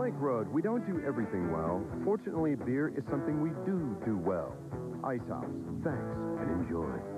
Lake Road, we don't do everything well. Fortunately, beer is something we do well. Ice House, thanks and enjoy.